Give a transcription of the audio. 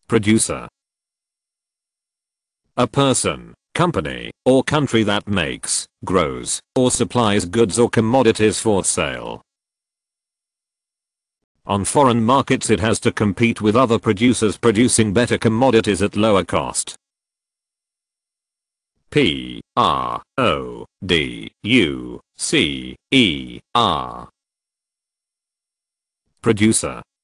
Producer. A person, company, or country that makes, grows, or supplies goods or commodities for sale. On foreign markets it has to compete with other producers producing better commodities at lower cost. Producer.